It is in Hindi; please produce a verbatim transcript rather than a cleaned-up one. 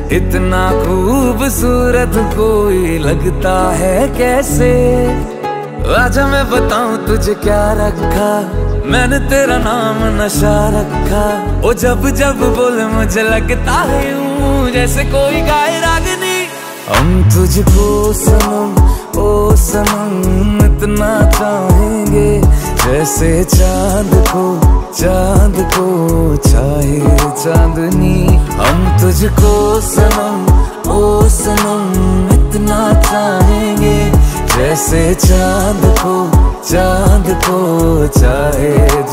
इतना खूबसूरत कोई लगता है कैसे। आजा मैं बताऊं तुझे क्या रखा, मैंने तेरा नाम नशा रखा। ओ जब जब बोले मुझे लगता है यूं जैसे कोई गाए रागनी। हम तुझको सनम ओ सनम इतना चाहेंगे, जैसे चांद को चांद को चाहे चांदनी। हम तुझको सनम ओ सनम इतना चाहेंगे, जैसे चांद को चांद को चाहे